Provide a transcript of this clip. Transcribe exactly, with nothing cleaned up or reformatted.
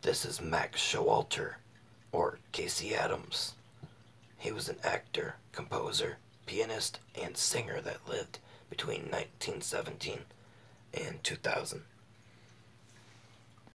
This is Max Showalter, or Casey Adams. He was an actor, composer, pianist, and singer that lived between nineteen seventeen and two thousand.